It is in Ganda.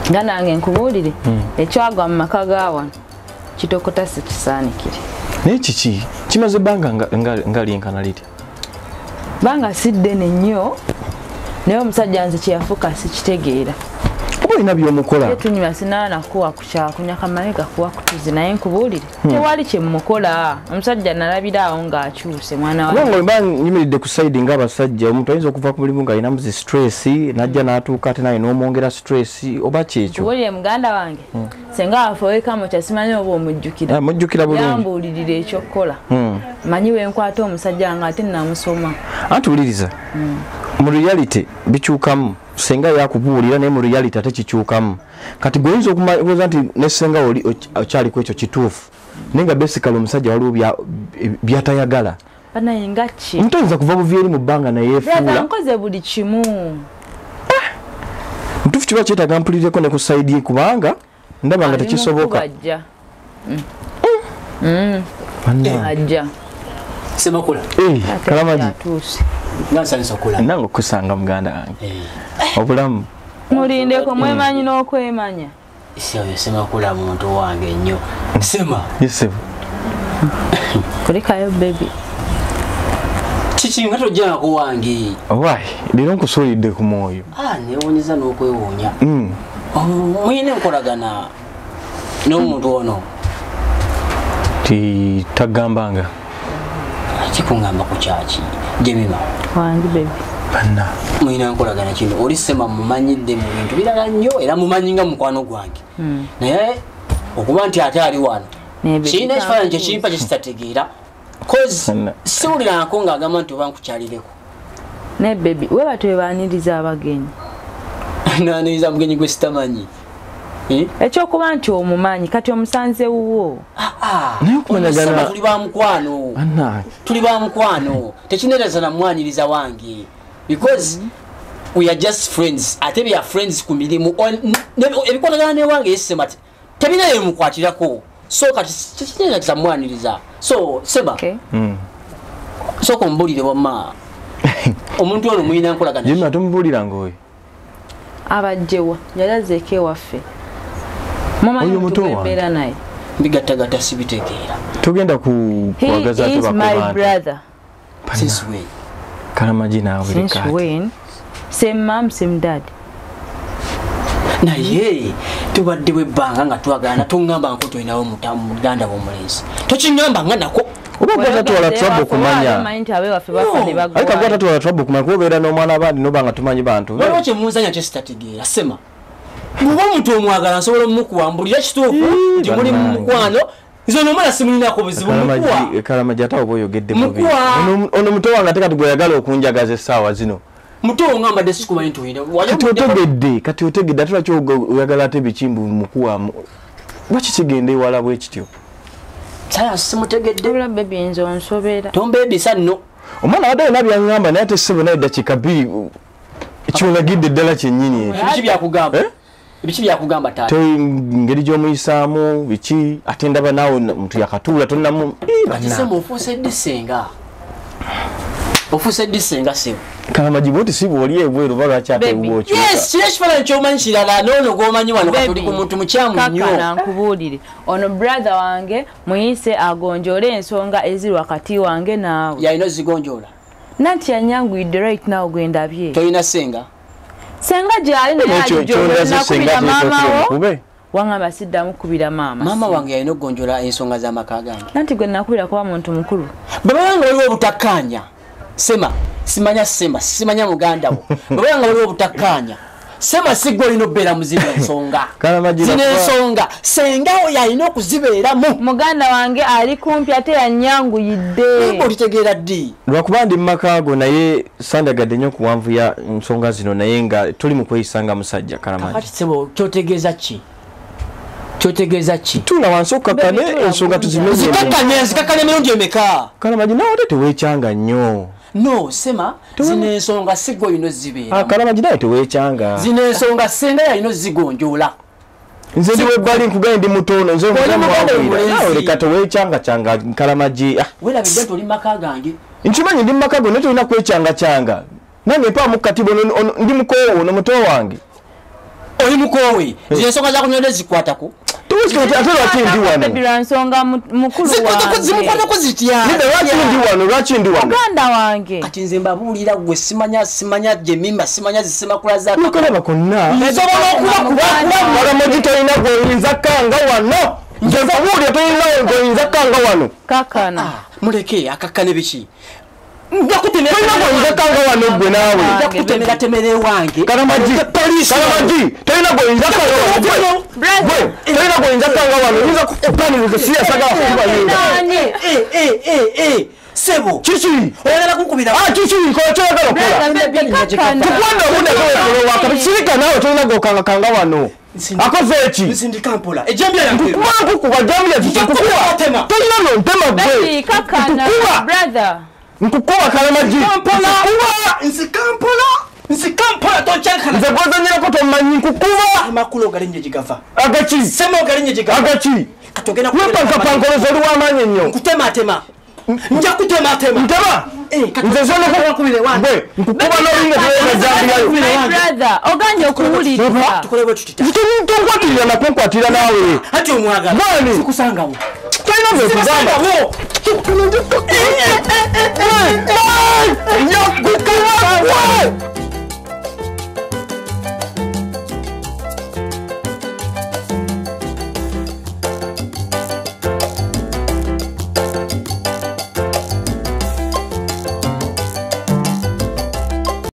nga nange nkubuulire ekyagwa mu maka gawa kitokota sikisaanikire naye kiki kimaze ebbanga nga lyenkana litya banga siddene nnyo naye omusajja nze kyeyafuuka sikitegeera oba olina byomukola tunyuma sinaana kuwa kukyakunya kamanega kuwa kutuzi naye nkubuulire tewali kyemukola omusajja nalabira awo ng'akyuse mwana wange mba nyimiridde ku sayidi ng'abasajja omuntu ayinza okuva ku mulimu ng'alinamu zi stress najja n'atuuka ate naye n'omwongera stress oba kyekyo nkubuulire muganda wange senga wafowekamo kyasimanyi oba omujjukira mujjukira bulungi yambuulirira ekyokukola manyi wenkwata omusajja nga ate namusoma anti wuliriza mu reality bikyukamu senga yakubuulira naye mu reality ate kikyukamu kati goyinza okumanyiza nti nesenga oli okyaliko ekyo kituufu naye nga basically omusajja waliwo byatayagala banaye nga ki omuntu ayinza kuva buvi eri mu bbanga nayeefuula nkoze buli kimu mutuufu kiba kyetaaga mpulireko ne ku sayidi ye kubanga ndaba nga tekisoboka ajja semakula Kalamagi nange okusanga muganda wange obulamu mulindeko mwemanyi n'okwemanya oyo semakula muntu wange nnyo sema yesebo kulikayo baby kiki nga tojjanga ku wange owaayi lero nkusuulidde ku mwoyo newuunyiza n'okwewuunya muyina enkolagana n'omuntu ono tagambanga kikuŋŋamba ku kyaki Jemima wange baby banna muyina enkolagana kino oli sema mumanyidde mu bintu birala nnyo era mumanyi nga mukwano gwange naye okuba nti ate ali wano kirina ekifaananyi kyekimpa kyekitategeera kozi siwuliranako ng'agamba nti oba nkukyalireko naye baby weba twebaaniriza abagenyi naaniriza mugenyi gwe sitamanyi ekyokuba nti omumanyi kati omusanze wuwo tuli bamukwano tuli bamukwano tekineereza namwaniriza wange because we are just friends ate bya friends ku mirimu ebikwatagana newange yesema tebinayo emukwatirako so kati tekineereza mwaniriza so seba sooka omubulire wamma omuntu ono muyina nkolagana Jemima tomubuuliranga oyo abajjewa yalazeeko ewaffe oyo muto wange naye bigattagatta sibitegeera tugenda kuwagaza ate bakobantu since when Kalamagi naawe lekati same mom same dad naye tubadde bwebbanga nga twagana tongamba nko toyinawo muganda w'omulenzi tokiŋŋamba nga nako oba gwatatuwala trouble okumanya ariko gwatatuwala trouble okumanya kuba obeera n'omwana abandi noba nga tumanyi bantu waliwo kyemunzanya kyesitategeera sema bw'oba omuntu omwagala nsobola omukuwambulira kituufu nti muli mu mukwano nze nomala simulinako buzibu mukuwa Kalamagi ate oba oyogedde mubi ono muto wange ate kati gweyagala okunjagaza essaawa zino muto ongamba dde sikumanyi nti oyina kati otegedde ate lwaki oyagala ate bikimbu mukuwamu lwaki kigenda ewala bwe kityo sayansi simutegedde baby nze onsobera tombeebisa nno omwana wadde alina byaŋŋamba naye ate ssebo naye eddakiika bbiri ekiwulagidde ddala kyennyini biki byakugamba taata ngeri gy'omuyisaamu biki ate ndaba naawe omuntu yakatuula tonnamu sema ofuuse ddisenga sebo Kalamagi bwoti si bw'oli ebweru oba lwaki ate bwokyuka kiri ekifaananyi ky'omanyi kirala n'ono gw'omanyi wano katuli ku muntu mukyamu nnyo kakana nkubuulire ono brother wange muyise agonjoole ensonga eziri wakati wange naawe yalina ozigonjoola nanti yanyanguidde right now gwendabye tolina senga senga gyali nayenaakubira maamawo wangamba siddamu kubira maama wange yalina okugonjoola ensonga z'amaka gange nanti gwe nakubira kuba muntu mukulu bwebanga waliwo obutakkaanya sema simanya muganda wo bwebanga waliwo obutakkaanya sema sigwe olina okubeera mu zino ensonga zino ensonga senga oyo alina okuzibeeramu muganda wange ali kumpi ate yanyanguyidde olitegeera ddi lwakuba ndi mumaka naye sandagadde nnyo okuwanvuya ensonga zino naye nga tuli mu kweyisanga musajja Kalamagi kati sebo kyotegeeza ki tuna wansi okukakkane ensonga zikakkane emirundi emeka Kalamagi nawe ate teweekyanga nnyo no sema zino ensonga sigwe olina ozibeeramu Kalamagi naye teweekyanga zino ensonga senga yalina ozigonjoola nze ndi webbali nkugaye ndi mutono nze nawe leka teweekyanga Kalamagi weerabidde nti oli maka gange nkimanyi ndi mumaka go naye tolina kwekyanga nange mpaamu katibo ndi mukoowo ono muto wange oli mukowe zensonga zakunyonde zikwatako zimukwatako zitya muganda wange kati nze mbabuulira gwe simanya Jemima simanya zisemakula zakalaba konna Kalamaji tolina goyinza kanga wano nze mbabuulira tolina goyinza kanga wano kakana muleke akakane biki Njakutemera temere wange Kalamaji tolina goyinza kanga wano yinza kupaniriza siya saga kuba sebo chichi oyagala kunkubira chichi ko kyagala kola tukwanda bune ko wakabisirika nawe tolina gokanga kanga wano akoze eki nsindika mpola ejambya yange kubantu ku bajambya zikukuwa tolina no ntema gwe kakana brother nkukuwa Kalamaji nsikampola tonchankana nze gwazanyira ko tomanyi nkukuwa amakulu galinje jigava agachi sema galinje jigava agachi katogena pankolozo oli wamanye nnyo nkutematema nja kutematema ntema nze zona ko kubire wange nkukuba n'olinga brother oganye okuwulira tukolebwe tutita tutonkwatira nakonkwatira nawe ati omwagala mwani sikusangawo tolina bwe kugamba nyakukuwa